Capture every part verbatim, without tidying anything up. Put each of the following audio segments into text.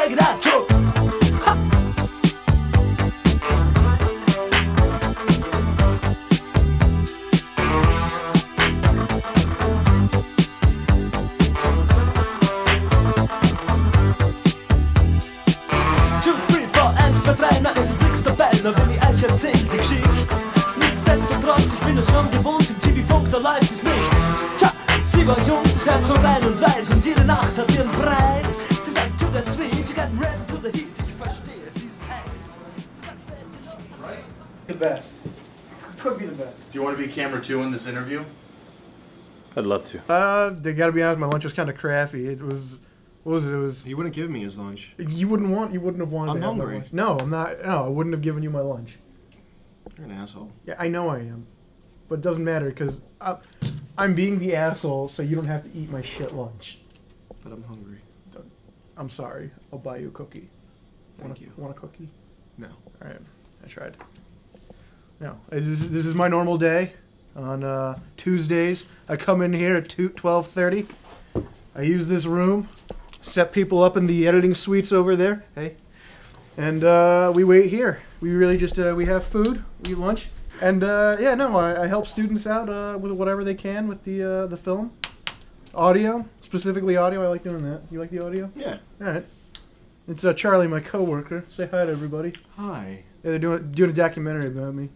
check it out, Joe. Es ist nichts dabei, nur wenn ich euch erzähl die Geschichte. Nichtsdestotrotz, ich bin es schon gewohnt, im T V-Funk, da läuft es nicht. Tja, sie war jung, das Herz so rein und weiß und jede Nacht hat ihren Preis. Sie sagt, to the sweet, you got red to the heat. Ich verstehe, sie ist heiß. Sie sagt, right? The best. Could be the best. Do you want to be camera two in this interview? I'd love to. Uh, they gotta be honest, my lunch was kind of crappy. It was... What was it? It was. He wouldn't give me his lunch. You wouldn't want. You wouldn't have wanted. I'm to have my hungry. lunch. No, I'm not. No, I wouldn't have given you my lunch. You're an asshole. Yeah, I know I am, but it doesn't matter because I'm being the asshole, so you don't have to eat my shit lunch. But I'm hungry. I'm sorry. I'll buy you a cookie. Thank want a, you. Want a cookie? No. All right. I tried. No. This is, this is my normal day. On uh, Tuesdays, I come in here at twelve thirty. I use this room. Set people up in the editing suites over there. Hey. And uh, we wait here. We really just, uh, we have food, we eat lunch. And uh, yeah, no, I, I help students out uh, with whatever they can with the uh, the film. Audio, specifically audio, I like doing that. You like the audio? Yeah. All right. It's uh, Charlie, my coworker. Say hi to everybody. Hi. Yeah, they're doing, doing a documentary about me.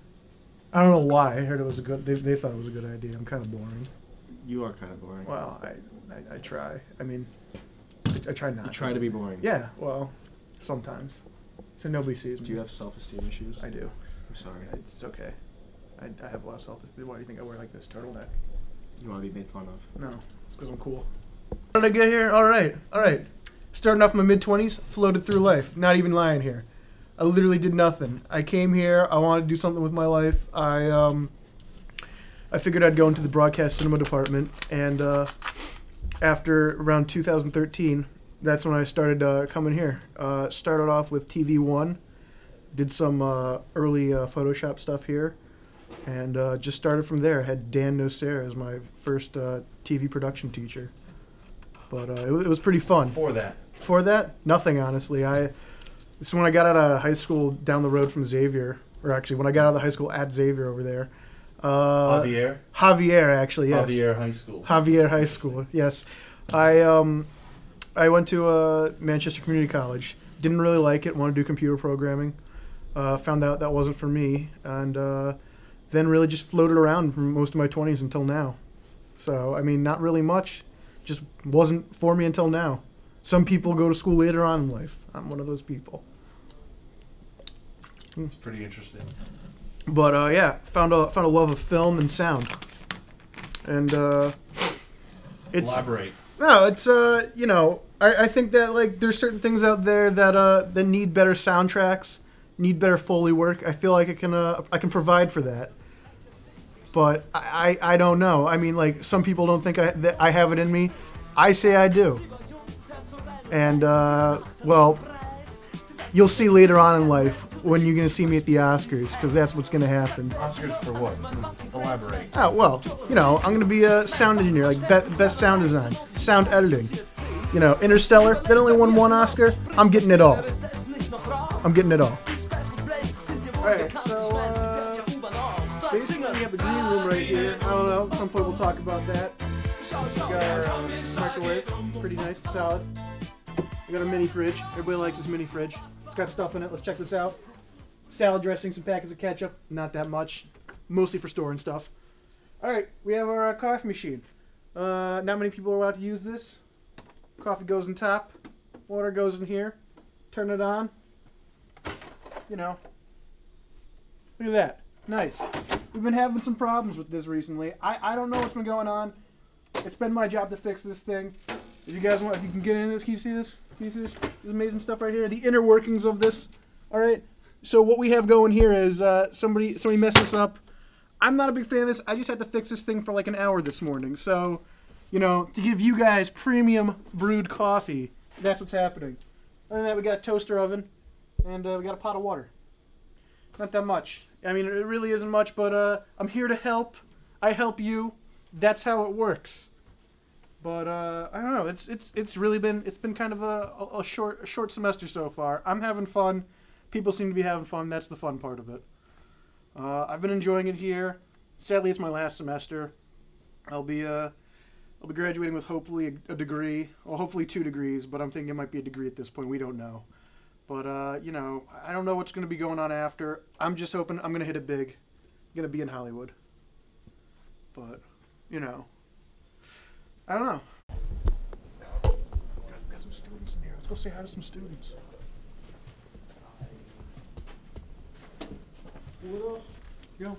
I don't know why. I heard it was a good, they, they thought it was a good idea. I'm kind of boring. You are kind of boring. Well, I, I, I try. I mean... I try not. You try to be boring. Yeah, well, sometimes. So nobody sees me. Do you have self-esteem issues? I do. I'm sorry. It's okay. I, I have a lot of self-esteem. Why do you think I wear like this turtleneck? You want to be made fun of? No, it's because I'm cool. How did I get here? All right, all right. Starting off in my mid-twenties, floated through life. Not even lying here. I literally did nothing. I came here. I wanted to do something with my life. I um. I figured I'd go into the broadcast cinema department, and uh. After around two thousand thirteen, that's when I started uh, coming here. Uh, started off with T V One, did some uh, early uh, Photoshop stuff here, and uh, just started from there. Had Dan Nocer as my first uh, T V production teacher, but uh, it, w- it was pretty fun. Before that, Before that, nothing honestly. I this is when I got out of high school down the road from Xavier, or actually when I got out of the high school at Xavier over there. Uh, Javier. Javier, actually, yes. Javier High School. Javier High School, yes. I um, I went to uh, Manchester Community College. Didn't really like it. Wanted to do computer programming. Uh, found out that wasn't for me, and uh, then really just floated around for most of my twenties until now. So I mean, not really much. Just wasn't for me until now. Some people go to school later on in life. I'm one of those people. It's pretty interesting. But uh, yeah, found a found a love of film and sound, and uh, it's Elaborate. no, it's uh, you know, I, I think that like there's certain things out there that uh that need better soundtracks, need better Foley work. I feel like I can uh I can provide for that, but I I, I don't know. I mean, like some people don't think I that I have it in me. I say I do, and uh, well, you'll see later on in life when you're going to see me at the Oscars, because that's what's going to happen. Oscars for what? Elaborate. Oh, well, you know, I'm going to be a sound engineer, like be- best sound design, sound editing. You know, Interstellar, that only won one Oscar. I'm getting it all. I'm getting it all. Alright, so, uh, basically we have the green room right here. I don't know, at some point we'll talk about that. We got our uh, microwave, pretty nice, solid. We got our mini fridge. Everybody likes this mini fridge. It's got stuff in it. Let's check this out. Salad dressing, some packets of ketchup. Not that much. Mostly for storing stuff. Alright, we have our uh, coffee machine. Uh, not many people are allowed to use this. Coffee goes in top. Water goes in here. Turn it on. You know. Look at that. Nice. We've been having some problems with this recently. I, I don't know what's been going on. It's been my job to fix this thing. If you guys want, if you can get in this, can you see this? Can you see this? This amazing stuff right here. The inner workings of this. Alright. So what we have going here is uh, somebody somebody messed this up. I'm not a big fan of this. I just had to fix this thing for like an hour this morning. So, you know, to give you guys premium brewed coffee, that's what's happening. Other than that, we got a toaster oven, and uh, we got a pot of water. Not that much. I mean, it really isn't much, but uh, I'm here to help. I help you. That's how it works. But uh, I don't know. it's it's it's really been it's been kind of a, a, a short a short semester so far. I'm having fun. People seem to be having fun. That's the fun part of it. Uh, I've been enjoying it here. Sadly, it's my last semester. I'll be uh, I'll be graduating with hopefully a, a degree, well, hopefully two degrees, but I'm thinking it might be a degree at this point. We don't know. But, uh, you know, I don't know what's going to be going on after. I'm just hoping I'm going to hit it big. I'm going to be in Hollywood. But, you know, I don't know. Got, got some students in here. Let's go say hi to some students. What up? Yo.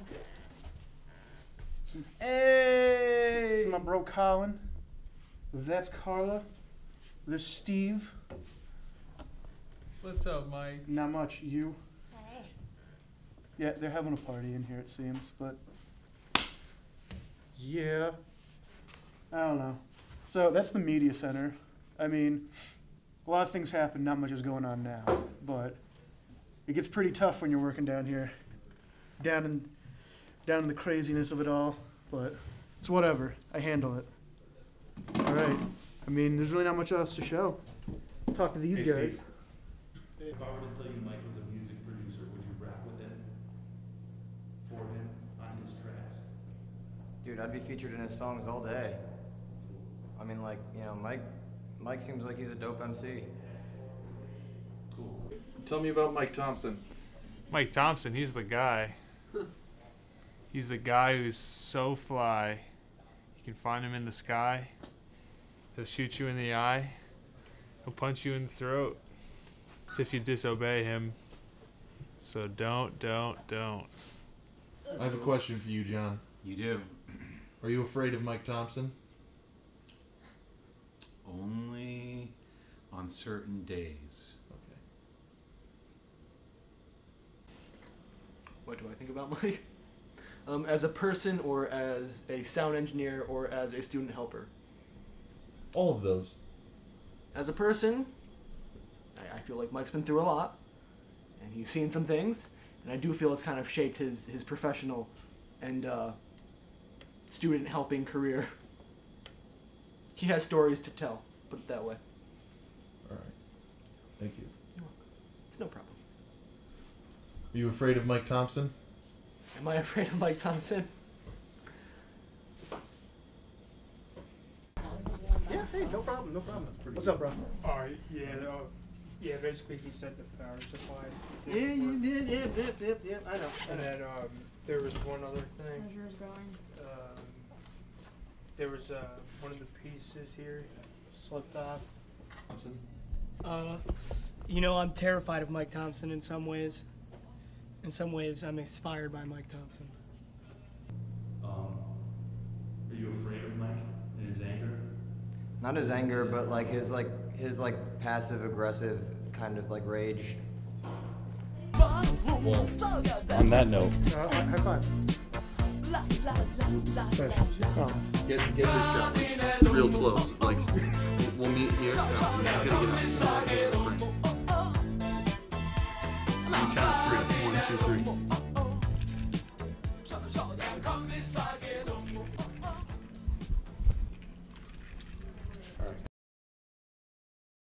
Hey! This is my bro Colin. That's Carla. There's Steve. What's up, Mike? Not much. You? Hey. Yeah, they're having a party in here, it seems, but yeah, I don't know. So that's the media center. I mean, a lot of things happen. Not much is going on now, but it gets pretty tough when you're working down here, down in down in the craziness of it all. But it's whatever. I handle it. All right. I mean, there's really not much else to show. Talk to these Hey, guys. Steve. If I were to tell you Mike was a music producer, would you rap with him? For him? On his tracks? Dude, I'd be featured in his songs all day. I mean, like, you know, Mike Mike seems like he's a dope M C. Cool. Tell me about Mike Thompson. Mike Thompson, he's the guy. He's the guy who's so fly. You can find him in the sky. He'll shoot you in the eye. He'll punch you in the throat. It's if you disobey him. So don't, don't, don't. I have a question for you, John. You do. Are you afraid of Mike Thompson? Only on certain days. Okay. What do I think about Mike? Um, as a person, or as a sound engineer, or as a student helper? All of those. As a person, I, I feel like Mike's been through a lot, and he's seen some things, and I do feel it's kind of shaped his, his professional and uh, student helping career. He has stories to tell, put it that way. All right. Thank you. You're welcome. It's no problem. Are you afraid of Mike Thompson? Am I afraid of Mike Thompson? Yeah, hey, no problem, no problem. What's up, bro? Oh, yeah, uh, yeah, basically he said the power supply. Yeah, you did, yeah, yep, yep, yep, I know. I And know. then, um, there was one other thing. How's yours going? Um, there was, uh, one of the pieces here slipped off. Thompson? Uh, you know, I'm terrified of Mike Thompson in some ways. In some ways, I'm inspired by Mike Thompson. Um, are you afraid of Mike and his anger? Not his anger, but like his like his like passive aggressive kind of like rage. Well, on that note, Uh, high five. Oh. Get get this shot real close. Like we'll meet here. No, you gotta get out.